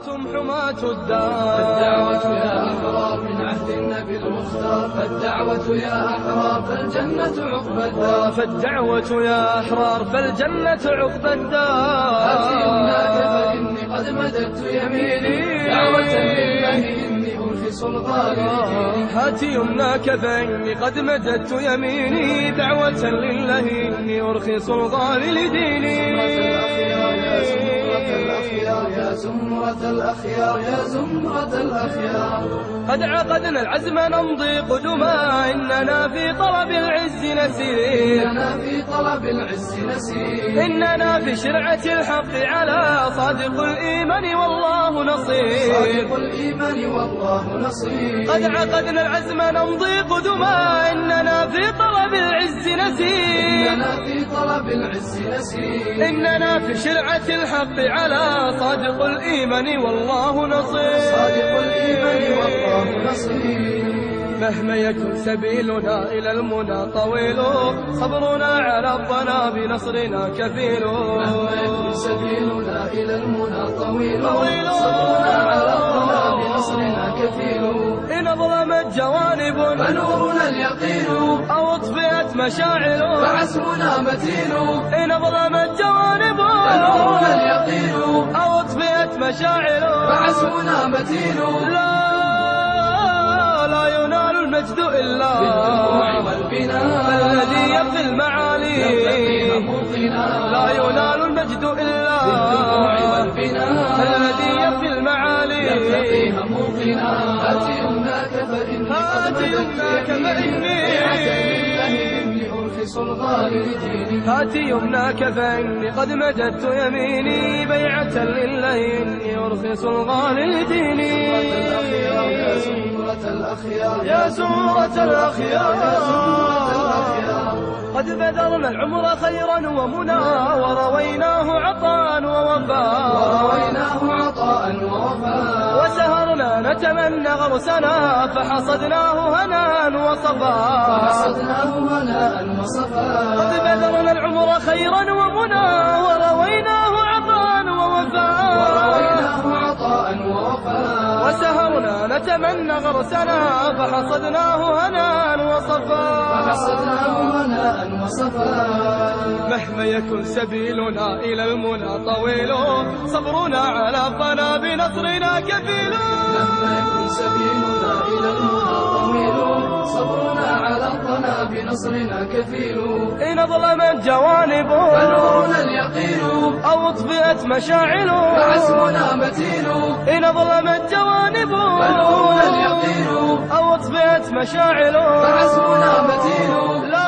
أنتم حماة الدار. فالدعوة يا أحرار من عهد النبي المختار، فالدعوة يا أحرار فالجنة عقبى الدار. فالدعوة يا أحرار فالجنة عقبى الدار. هاتي يمناك فإني قد مددت يميني، دعوة لله إني أرخص الغالي لديني. هاتي يمناك فإني قد مددت يميني، دعوة لله إني أرخص الغالي لديني. يا زمرة الأخيار يا زمرة الأخيار، قد عقدنا العزم نمضي قدما، إننا في طلب العز نسير. إننا في طلب العز نسير، إننا في شرعة الحق على صادق الإيمان والله نصير. صادق الإيمان والله نصير. قد عقدنا العزم نمضي قدما، إننا في طلب العز نسير. إننا في طلب العز نسير، إننا في شرعة الحق على صادق الإيمان والله نصير. صادق الإيمان والله نصير. مهما يكن سبيلنا إلى المنى طويل، صبرنا على الطنا بنصرنا كفيل. مهما يكن سبيلنا إلى المنى طويل، صبرنا على الطنا بنصرنا كفيل. إن ظلمت جوانب فنورنا اليقين، أو اطفئت مشاعر فعزمنا متين. إن ظلمت جوانب فنورنا اليقين، أو اطفئت مشاعر فعزمنا متين. لا ينال المجد إلا بالدموع والبناء، الذي يبقي المعالي. لا ينال المجد إلا بالدموع والبناء، الذي يبقي المعالي. يبتقيها موقنا. هات يمناك فإني هات يمناك إني أرخص الغالي لديني. هات يمناك فإني قد مددت يميني، بيعة لله إني أرخص الغالي لديني. يا زمرة الأخيار يا زمرة الأخيار، قد بذلنا العمر خيرا ومنى، ورويناه عطاء ووفاء. ورويناه عطاء ووفاء، وسهرنا نتمنى غرسنا، فحصدناه هناء وصفاء. فحصدناه هناء وصفاء. قد بذلنا العمر خيرا ومنى، ورويناه عطاء ووفاء. ورويناه عطاء ووفاء، وسهرنا نتمنى غرسنا، فحصدناه هناء وصفاء. فحصدناه هناء وصفاء. مهما يكن سبيلنا إلى المنى طويل، صبرنا على الطنا بنصرنا كفيل. مهما يكن سبيلنا إلى المنى طويل، صبرنا على الطنا بنصرنا كفيل. إن ظلمت جوانب فنورنا اليقين، أو اطفئت مشاعل فعزمنا متين. إن ظلمت جوانب فنورنا اليقين، أو اطفئت مشاعل فعزمنا متين. لا